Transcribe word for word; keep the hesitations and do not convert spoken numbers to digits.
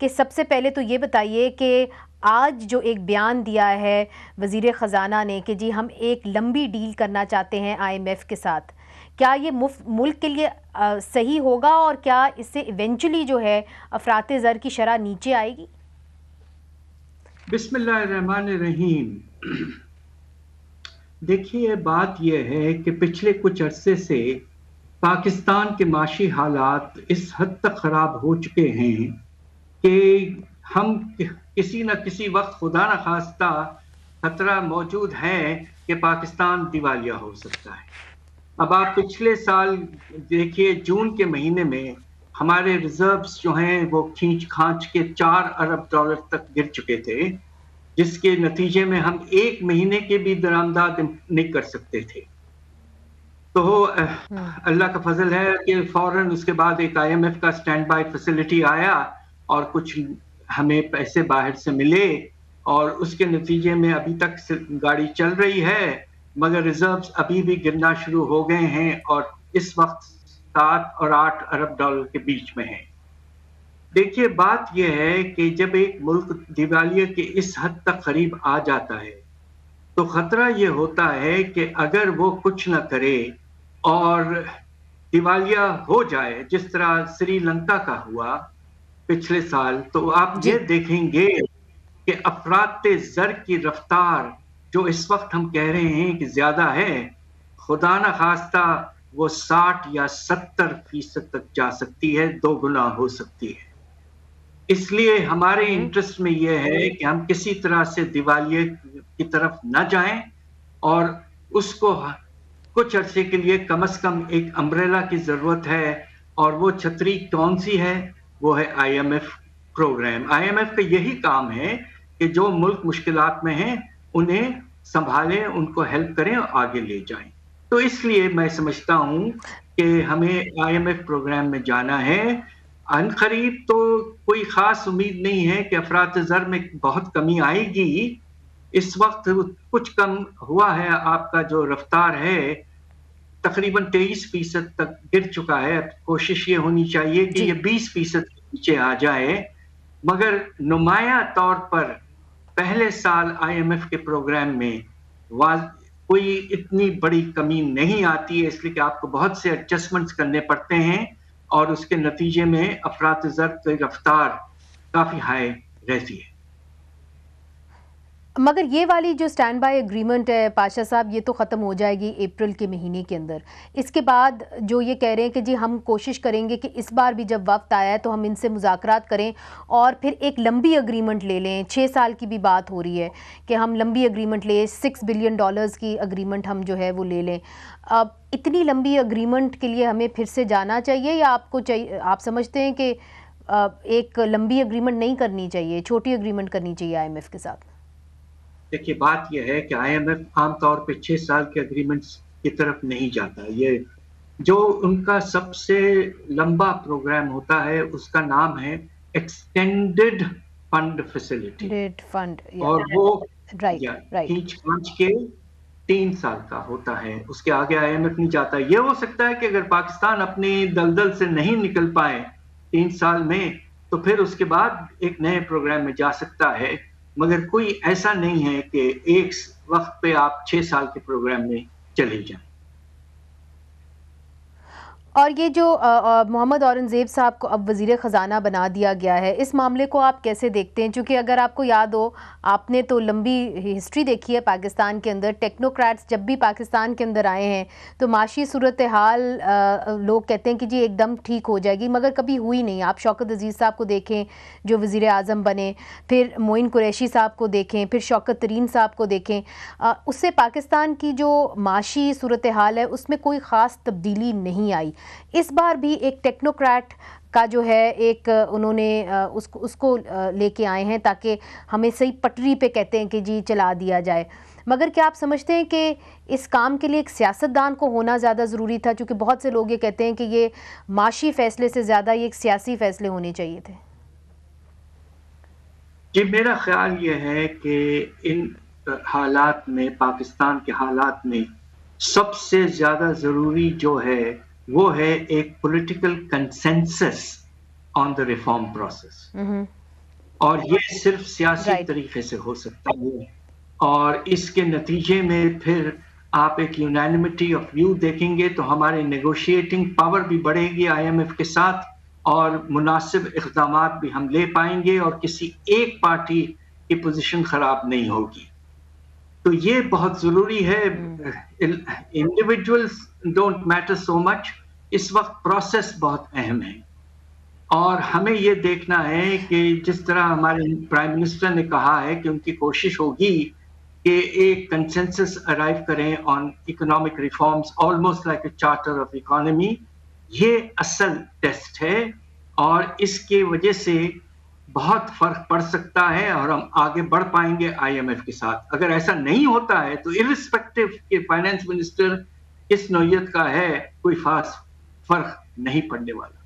کہ سب سے پہلے تو یہ بتائیے کہ آج جو ایک بیان دیا ہے وزیر خزانہ نے کہ جی ہم ایک لمبی ڈیل کرنا چاہتے ہیں آئی ایم ایف کے ساتھ، کیا یہ ملک کے لیے صحیح ہوگا اور کیا اس سے ایونچولی جو ہے افراط زر کی شرح نیچے آئے گی؟ بسم اللہ الرحمن الرحیم۔ دیکھیے بات یہ ہے کہ پچھلے کچھ عرصے سے پاکستان کے معاشی حالات اس حد تک خراب ہو چکے ہیں کہ ہم کسی نہ کسی وقت خدا نہ خواستہ خطرہ موجود ہے کہ پاکستان دیوالیہ ہو سکتا ہے۔ اب آپ پچھلے سال دیکھیے جون کے مہینے میں ہمارے ریزروز جو ہیں وہ کھینچ کھانچ کے چار ارب ڈالر تک گر چکے تھے، جس کے نتیجے میں ہم ایک مہینے کے بھی درآمدات نہیں کر سکتے تھے۔ تو اللہ کا فضل ہے کہ فوراً اس کے بعد ایک آئی ایم ایف کا سٹینڈ بائی فیسلٹی آیا اور کچھ ہمیں پیسے باہر سے ملے، اور اس کے نتیجے میں ابھی تک گاڑی چل رہی ہے، مگر ریزروز ابھی بھی گرنا شروع ہو گئے ہیں اور اس وقت سات اور آٹھ ارب ڈالر کے بیچ میں ہیں۔ دیکھیے بات یہ ہے کہ جب ایک ملک دیوالیے کے اس حد تک قریب آ جاتا ہے تو خطرہ یہ ہوتا ہے کہ اگر وہ کچھ نہ کرے اور دیوالیہ ہو جائے جس طرح سری لنکا کا ہوا پچھلے سال، تو آپ یہ دیکھیں گے کہ افراط زر کی رفتار جو اس وقت ہم کہہ رہے ہیں کہ زیادہ ہے، خدا نہ خواستہ وہ ساٹھ یا ستر فیصد تک جا سکتی ہے، دو گنا ہو سکتی ہے۔ اس لیے ہمارے انٹرسٹ میں یہ ہے کہ ہم کسی طرح سے دیوالیے کی طرف نہ جائیں، اور اس کو کچھ عرصے کے لیے کم از کم ایک امبریلا کی ضرورت ہے، اور وہ چھتری کون سی ہے؟ وہ ہے I M F program. I M F کا یہی کام ہے کہ جو ملک مشکلات میں ہیں انہیں سنبھالیں، ان کو ہیلپ کریں اور آگے لے جائیں۔ تو اس لیے میں سمجھتا ہوں کہ ہمیں آئی ایم ایف پروگرام میں جانا ہے۔ ان قریب تو کوئی خاص امید نہیں ہے کہ افراط زر میں بہت کمی آئے گی۔ اس وقت کچھ کم ہوا ہے، آپ کا جو رفتار ہے تقریباً تیئیس فیصد تک گر چکا ہے۔ کوشش یہ ہونی چاہیے کہ یہ بیس فیصد کے نیچے آ جائے، مگر نمایاں طور پر پہلے سال آئی ایم ایف کے پروگرام میں کوئی اتنی بڑی کمی نہیں آتی ہے، اس لیے کہ آپ کو بہت سے ایڈجسٹمنٹس کرنے پڑتے ہیں، اور اس کے نتیجے میں افراط زر کی رفتار کافی ہائی رہتی ہے۔ مگر یہ والی جو سٹینڈ بائی اگریمنٹ ہے پاشا صاحب، یہ تو ختم ہو جائے گی اپریل کے مہینے کے اندر۔ اس کے بعد جو یہ کہہ رہے ہیں کہ جی ہم کوشش کریں گے کہ اس بار بھی جب وقت آیا ہے تو ہم ان سے مذاکرات کریں اور پھر ایک لمبی اگریمنٹ لے لیں، چھ سال کی بھی بات ہو رہی ہے کہ ہم لمبی اگریمنٹ لیں، سکس بلین ڈالرز کی اگریمنٹ ہم جو ہے وہ لے لیں۔ اب اتنی لمبی اگریمنٹ کے لیے ہمیں پھر سے جانا چاہیے، یا آپ کو چاہیے، آپ سمجھتے ہیں کہ ایک لمبی اگریمنٹ نہیں کرنی چاہیے، چھوٹی اگریمنٹ کرنی چاہیے آئی ایم ایف کے ساتھ؟ دیکھیے بات یہ ہے کہ آئی ایم ایف عام طور پہ چھ سال کے اگریمنٹس کی طرف نہیں جاتا۔ یہ جو ان کا سب سے لمبا پروگرام ہوتا ہے اس کا نام ہے ایکسٹینڈڈ فنڈ فیسلٹی، اور وہ کھینچ کھانچ کے تین سال کا ہوتا ہے، اس کے آگے آئی ایم ایف نہیں جاتا۔ یہ ہو سکتا ہے کہ اگر پاکستان اپنی دلدل سے نہیں نکل پائے تین سال میں تو پھر اس کے بعد ایک نئے پروگرام میں جا سکتا ہے، مگر کوئی ایسا نہیں ہے کہ ایک وقت پہ آپ چھ سال کے پروگرام میں چلے جائیں۔ اور یہ جو محمد اورنگزیب صاحب کو اب وزیر خزانہ بنا دیا گیا ہے، اس معاملے کو آپ کیسے دیکھتے ہیں؟ چونکہ اگر آپ کو یاد ہو، آپ نے تو لمبی ہسٹری دیکھی ہے پاکستان کے اندر، ٹیکنوکریٹس جب بھی پاکستان کے اندر آئے ہیں تو معاشی صورتحال لوگ کہتے ہیں کہ جی ایک دم ٹھیک ہو جائے گی، مگر کبھی ہوئی نہیں۔ آپ شوکت عزیز صاحب کو دیکھیں جو وزیر اعظم بنے، پھر معین قریشی صاحب کو دیکھیں، پھر شوکت ترین صاحب کو دیکھیں، اس سے پاکستان کی جو معاشی صورتحال ہے اس میں کوئی خاص تبدیلی نہیں آئی۔ اس بار بھی ایک ٹیکنوکریٹ کا جو ہے ایک انہوں نے اس کو اس کو لے کے آئے ہیں تاکہ ہمیں صحیح پٹری پہ کہتے ہیں کہ جی چلا دیا جائے، مگر کیا آپ سمجھتے ہیں کہ اس کام کے لیے ایک سیاستدان کو ہونا زیادہ ضروری تھا؟ چونکہ بہت سے لوگ یہ کہتے ہیں کہ یہ معاشی فیصلے سے زیادہ یہ ایک سیاسی فیصلے ہونے چاہیے تھے۔ جی میرا خیال یہ ہے کہ ان حالات میں، پاکستان کے حالات میں سب سے زیادہ ضروری جو ہے وہ ہے ایک political consensus on the reform process. اور یہ صرف سیاسی طریقے سے ہو سکتا ہے، اور اس کے نتیجے میں پھر آپ ایک یونینمٹی آف ویو دیکھیں گے تو ہمارے نیگوشیٹنگ پاور بھی بڑھے گی آئی ایم ایف کے ساتھ، اور مناسب اقدامات بھی ہم لے پائیں گے، اور کسی ایک پارٹی کی پوزیشن خراب نہیں ہوگی. تو یہ بہت ضروری ہے. Individuals don't matter so much, اس وقت پروسیس بہت اہم ہے. اور ہمیں یہ دیکھنا ہے کہ جس طرح ہمارے پرائم منسٹر نے کہا ہے کہ ان کی کوشش ہوگی کہ ایک کنسنسس ارائیو کریں on economic reforms almost like a charter of economy. یہ اصل ٹیسٹ ہے، اور اس کی وجہ سے بہت فرق پڑ سکتا ہے اور ہم آگے بڑھ پائیں گے آئی ایم ایف کے ساتھ. اگر ایسا نہیں ہوتا ہے تو ارسپیکٹو کہ فائنانس منسٹر کس نوعیت کا ہے، کوئی خاص فرق نہیں پڑنے والا.